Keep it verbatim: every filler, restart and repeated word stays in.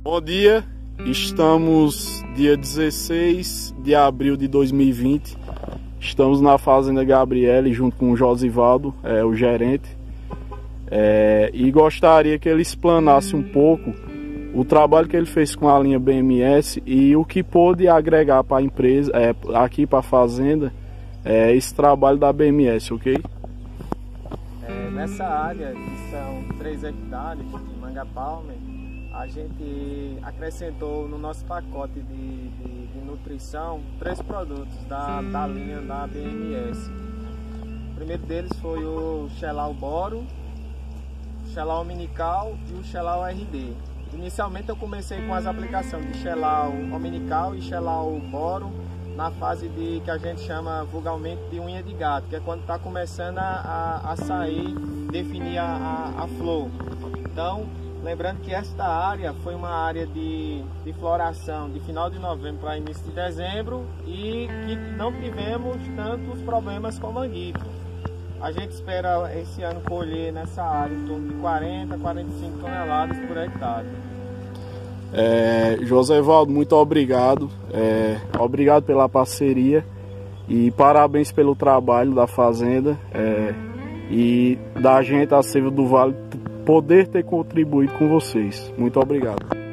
Bom dia, estamos dia dezesseis de abril de dois mil e vinte, estamos na Fazenda Gabriele junto com o Josivaldo, é, o gerente, é, e gostaria que ele explanasse um pouco o trabalho que ele fez com a linha B M S e o que pôde agregar para a empresa, é, aqui para a Fazenda, é, esse trabalho da B M S, ok? É, nessa área, que são três hectares de manga palmer, a gente acrescentou no nosso pacote de, de, de nutrição três produtos da, da linha da B M S. O primeiro deles foi o Xelau Boro, o Xelau Omnical e o Xelau R D. Inicialmente eu comecei com as aplicações de Xelau Omnical e Xelau Boro na fase de que a gente chama vulgarmente de unha de gato, que é quando está começando a, a, a sair, definir a, a, a flor. Então, lembrando que esta área foi uma área de, de floração de final de novembro para início de dezembro e que não tivemos tantos problemas com manguito. A gente espera esse ano colher nessa área em torno de quarenta, quarenta e cinco toneladas por hectare. É, Josivaldo, muito obrigado, é, obrigado pela parceria e parabéns pelo trabalho da Fazenda é, e da gente, a Silva do Vale, poder ter contribuído com vocês. Muito obrigado.